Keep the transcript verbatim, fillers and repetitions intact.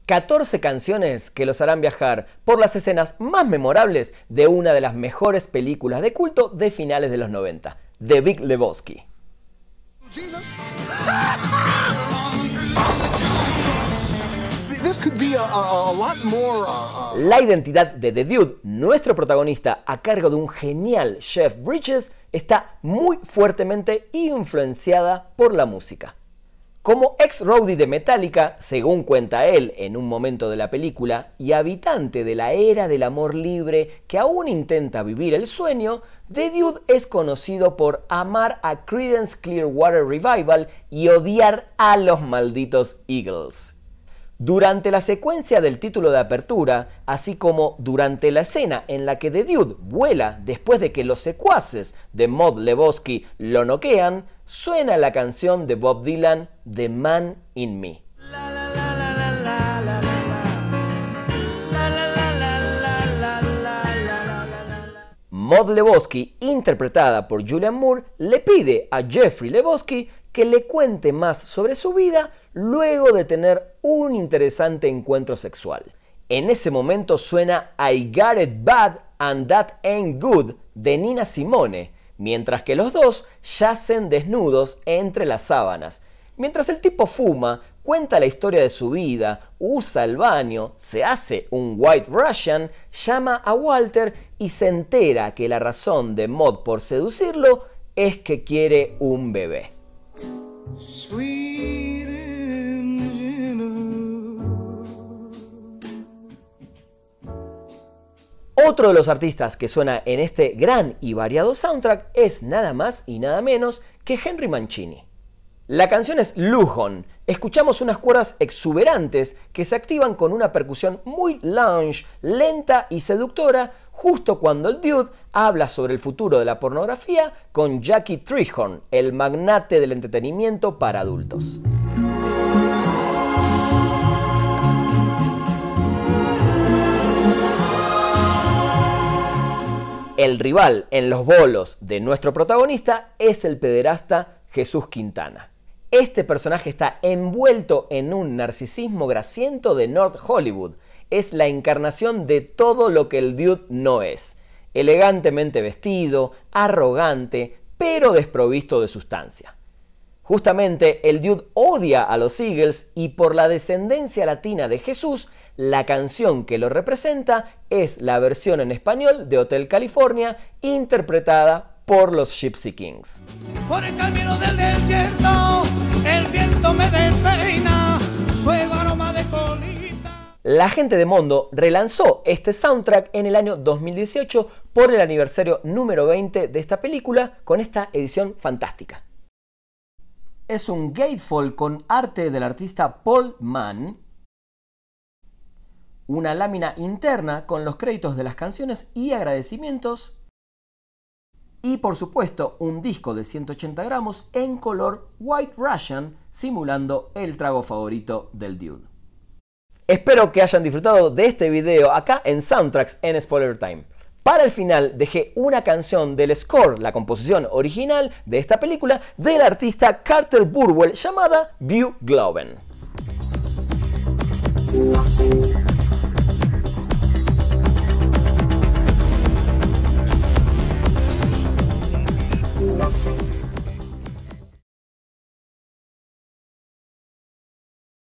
catorce canciones que los harán viajar por las escenas más memorables de una de las mejores películas de culto de finales de los noventa, The Big Lebowski. La identidad de The Dude, nuestro protagonista a cargo de un genial Jeff Bridges, está muy fuertemente influenciada por la música. Como ex roadie de Metallica, según cuenta él en un momento de la película, y habitante de la era del amor libre que aún intenta vivir el sueño, The Dude es conocido por amar a Creedence Clearwater Revival y odiar a los malditos Eagles. Durante la secuencia del título de apertura, así como durante la escena en la que The Dude vuela después de que los secuaces de Mod Lebowski lo noquean, suena la canción de Bob Dylan, The Man in Me. Mod Lebowski, interpretada por Julianne Moore, le pide a Jeffrey Lebowski que le cuente más sobre su vida luego de tener un interesante encuentro sexual. En ese momento suena I Got It Bad and That Ain't Good de Nina Simone, mientras que los dos yacen desnudos entre las sábanas. Mientras el tipo fuma, cuenta la historia de su vida, usa el baño, se hace un White Russian, llama a Walter y se entera que la razón de Mod por seducirlo es que quiere un bebé. Otro de los artistas que suena en este gran y variado soundtrack es nada más y nada menos que Henry Mancini. La canción es Lujon. Escuchamos unas cuerdas exuberantes que se activan con una percusión muy lounge, lenta y seductora, justo cuando el Dude habla sobre el futuro de la pornografía con Jackie Treehorn, el magnate del entretenimiento para adultos. El rival en los bolos de nuestro protagonista es el pederasta Jesús Quintana. Este personaje está envuelto en un narcisismo grasiento de North Hollywood. Es la encarnación de todo lo que el Dude no es. Elegantemente vestido, arrogante, pero desprovisto de sustancia. Justamente el Dude odia a los Eagles y por la descendencia latina de Jesús, la canción que lo representa es la versión en español de Hotel California, interpretada por los Gypsy Kings. Por el camino del desierto, el viento me despeina, suave aroma de colita. La gente de Mondo relanzó este soundtrack en el año dos mil dieciocho por el aniversario número veinte de esta película con esta edición fantástica. Es un gatefold con arte del artista Paul Mann, una lámina interna con los créditos de las canciones y agradecimientos, y por supuesto un disco de ciento ochenta gramos en color White Russian simulando el trago favorito del Dude. Espero que hayan disfrutado de este video acá en Soundtracks en Spoiler Time. Para el final dejé una canción del score, la composición original de esta película, del artista Carter Burwell llamada View Globen.